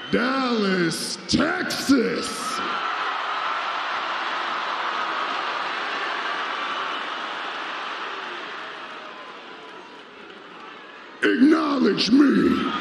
Dallas, Texas. Acknowledge me.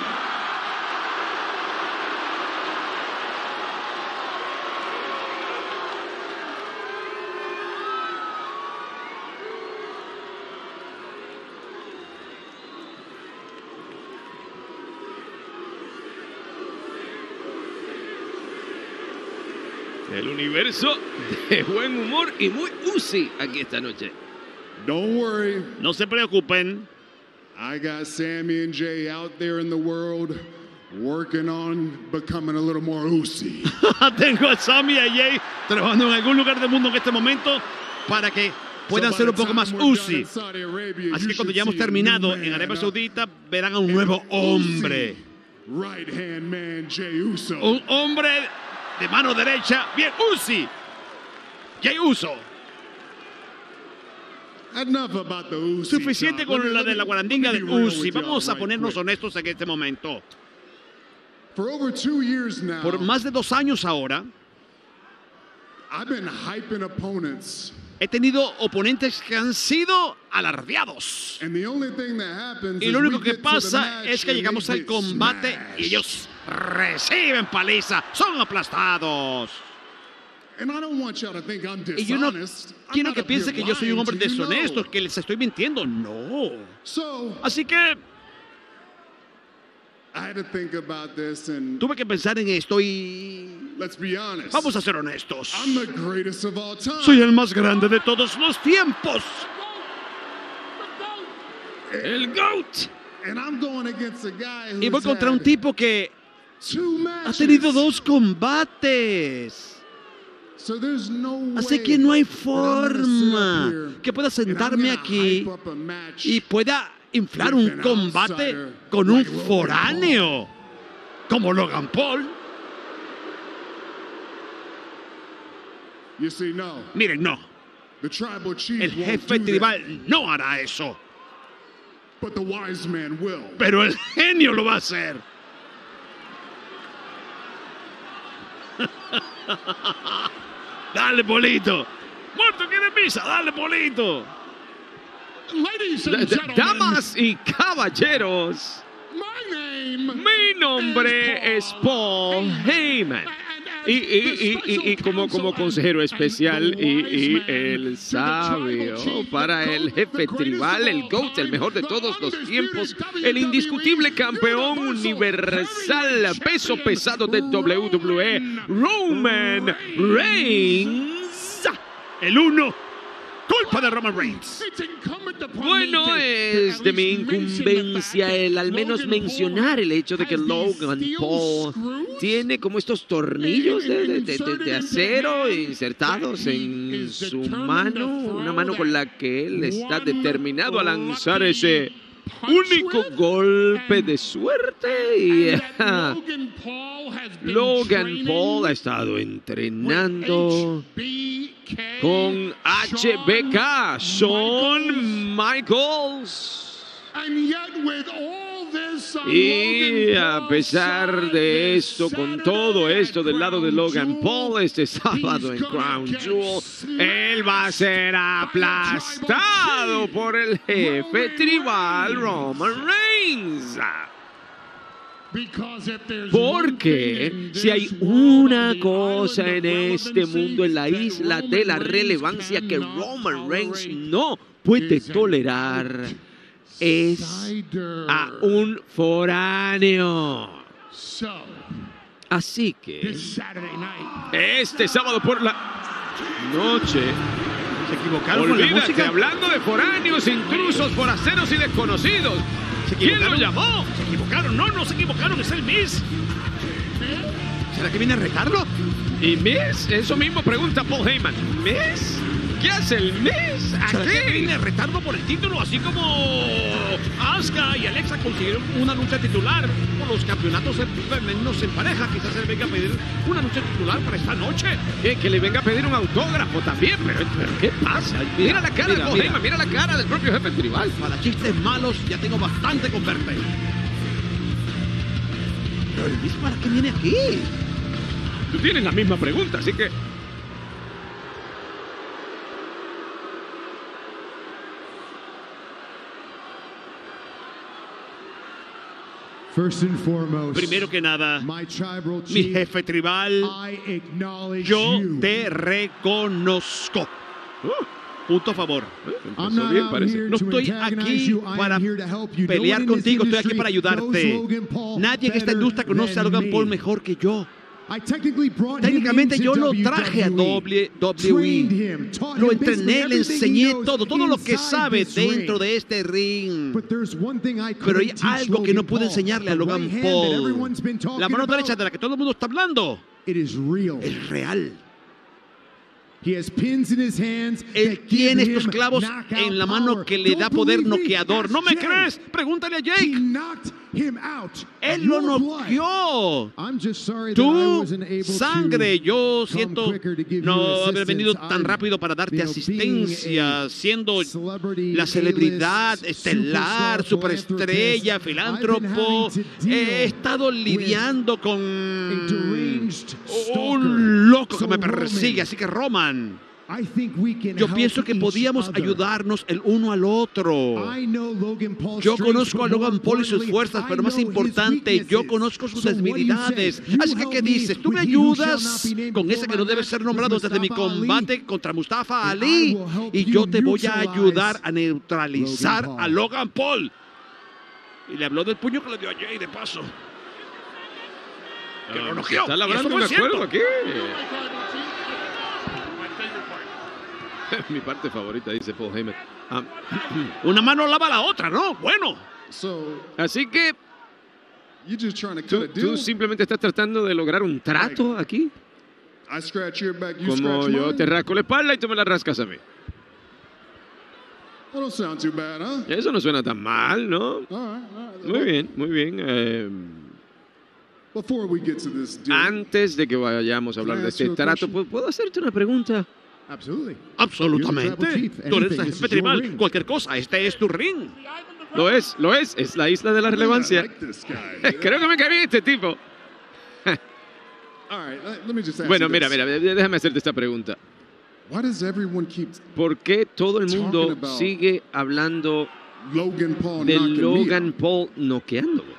El universo de buen humor y muy Uzi aquí esta noche. Don't worry. No se preocupen. I got Sammy and Jay out there in the world working on becoming a little more Uzi. Tengo a Sammy y a Jay trabajando en algún lugar del mundo en este momento para que puedan ser un poco más Uzi. Así que cuando ya hemos terminado en Arabia Saudita, verán a un nuevo hombre. Right hand man Jay Uso. Un hombre de mano derecha, bien Uzi. Jay Uso. Suficiente con la de la guarandinga de Uzi. Vamos a ponernos honestos en este momento. Por más de 2 años ahora, he tenido oponentes que han sido alardeados. Y lo único que pasa es que llegamos al combate y ellos reciben paliza, son aplastados. Y yo no quiero que piensen que yo soy un hombre deshonesto, que les estoy mintiendo. No. Así que tuve que pensar en esto y vamos a ser honestos. Soy el más grande de todos los tiempos. El GOAT. Y voy contra un tipo que ha tenido 2 combates. Así que no hay forma que pueda sentarme aquí y pueda inflar un combate con un foráneo como Logan Paul. Miren, no. El jefe tribal no hará eso. Pero el genio lo va a hacer. Dale, Polito. Muerto quiere pizza, dale, Polito. Damas y caballeros, mi nombre es Paul Heyman. Y como consejero especial y el sabio para el jefe tribal, el GOAT, el mejor de todos los tiempos, el indiscutible campeón universal peso pesado de WWE, Roman Reigns, el 1. Culpa de Roman Reigns. Bueno, es de mi incumbencia el al menos mencionar el hecho de que Logan Paul tiene como estos tornillos de acero insertados en su mano, una mano con la que él está determinado a lanzar ese único golpe de suerte. Y Logan Paul ha estado entrenando con HBK, Shawn Michaels. Y a pesar de esto, con todo esto del lado de Logan Paul, este sábado en Crown Jewel, él va a ser aplastado por el jefe tribal Roman Reigns. Porque si hay una cosa en este mundo, en la isla de la relevancia, que Roman Reigns no puede tolerar, es a un foráneo. Así que este sábado por la noche, se equivocaron con la música. Hablando de foráneos, intrusos, forasteros y desconocidos. ¿Quién lo llamó? Se equivocaron. No se equivocaron, es el Miz. ¿Será que viene a retarlo? ¿Y Miz? Eso mismo pregunta Paul Heyman. ¿Miz? ¿Qué hace el Miz? ¿Será que viene a retarlo por el título? Así como Asuka y Alexa consiguieron una lucha titular por los campeonatos femeninos en pareja. Quizás él venga a pedir una lucha titular para esta noche. Que le venga a pedir un autógrafo también. Pero ¿qué pasa? Mira la cara de Paul Heyman, mira la cara del propio jefe tribal. Para chistes malos ya tengo bastante con verte. Paul? ¿Y para qué viene aquí? Tú tienes la misma pregunta, así que... First and foremost, Primero que nada, my tribal mi chief, jefe tribal, I acknowledge yo you. te reconozco. Punto a favor. I'm Empezó not bien, out parece. here No to estoy antagonize aquí you. I para am here to help you. pelear No one in this contigo, estoy aquí industry para ayudarte. knows Logan Paul Nadie en esta industria better conoce a than Logan Paul me. mejor que yo. I technically brought Técnicamente him yo into lo traje a WWE, trained WWE. him, taught Lo him basically entrené, le everything he enseñé knows todo lo que inside sabe this dentro ring. de este ring. But there's one thing I Pero hay couldn't teach algo que no Logan pude Paul. enseñarle a The Logan right hand that Paul. everyone's been talking La mano about, derecha de la que todo el mundo está hablando it is real. es real. He has pins in his hands Él that give tiene him estos clavos knockout en la mano power. que le da Don't poder believe me? noqueador. ¿No me Ask Jay. crees? Pregúntale a He Jake. knocked him out. Él lo Your blood. noqueó. I'm just sorry that I Tu wasn't able sangre, to yo come siento quicker to give you no haber venido assistance. tan I'm, rápido para darte you know, asistencia, being a siendo celebrity, la celebridad A-list, estelar, superstar, superestrella, philanthropist. filántropo. I've been having to deal He estado lidiando a con deranged stalker. un loco que So, me persigue, Roman, así que Roman, I think we can yo help pienso que each podíamos other. ayudarnos el uno al otro. I know Logan Paul's Yo strengths, conozco a but more Logan Paul y sus importantly, fuerzas, pero más I know his importante, yo weaknesses. conozco sus So what do you debilidades. say? You Así que, help ¿qué me dices? ¿Tú me with he who shall ayudas not be named con before ese que my no debe match ser with nombrado desde mi Mustafa Ali? combate contra Mustafa And I Ali? will help Y you yo te voy a neutralize ayudar a neutralizar Logan Paul. a Logan Paul. Y le habló del puño que le dio a Jay de paso. Que lo noqueó. Está Y eso labrando fue un acuerdo cierto. aquí. Mi parte favorita, dice Paul Heyman. Una mano lava la otra, ¿no? Bueno. So Así que you just trying to cut a tú deal? simplemente estás tratando de lograr un trato aquí. I scratch your back, you Como scratch yo mine? te rasco la espalda y tú me la rascas a mí. That don't sound too bad, huh? Eso no suena tan mal, ¿no? All right, all right. Muy bien, muy bien. Before we get to this deal, Antes de que vayamos a hablar de este trato, ¿puedo hacerte una pregunta? Absolutely. Absolutamente. You're the tribal chief. Tú eres el Anything. This jefe is your tribal. ring. Cualquier cosa, este es tu ring. Lo es. Es la isla de la I think I relevancia. like this guy. Creo que me cae bien este tipo. All right, let me just ask Bueno, you mira, this. déjame hacerte esta pregunta. Why does everyone keep ¿Por qué todo el mundo Talking about sigue hablando Logan Paul de knocking Logan me Paul noqueándolo?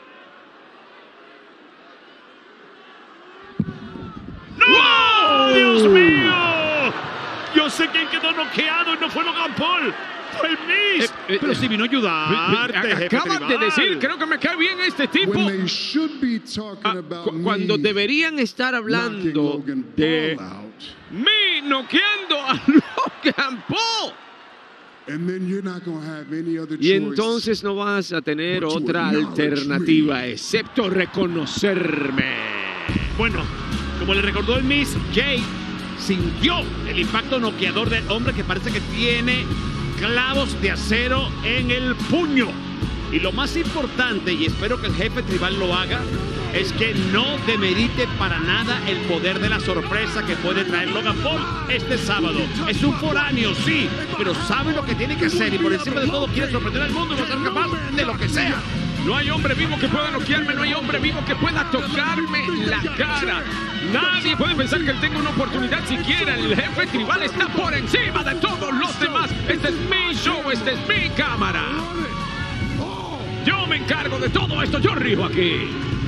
¡No! ¡Dios mío! Yo sé quién quedó noqueado y no fue Logan Paul. Fue el Miz. Pero si vino a ayudarte, jefe Acabas de tribal. decir, creo que me cae bien este tipo. when they should be talking Ah, about me cuando deberían estar knocking hablando Logan de Paul out, mí noqueando a Logan Paul. and then you're not going to have any other Y choice. entonces no vas a tener but to otra acknowledge alternativa me. excepto reconocerme. Bueno, como le recordó el Miz, Jay sintió el impacto noqueador del hombre que parece que tiene clavos de acero en el puño. Y lo más importante, y espero que el jefe tribal lo haga, es que no demerite para nada el poder de la sorpresa que puede traer Logan Paul este sábado. Es un foráneo, sí, pero sabe lo que tiene que hacer y por encima de todo quiere sorprender al mundo y va a ser capaz de lo que sea. No hay hombre vivo que pueda noquearme, no hay hombre vivo que pueda tocarme la cara. Nadie puede pensar que él tenga una oportunidad siquiera. El jefe tribal está por encima de todos los demás. Este es mi show, esta es mi cámara. Yo me encargo de todo esto, yo rijo aquí.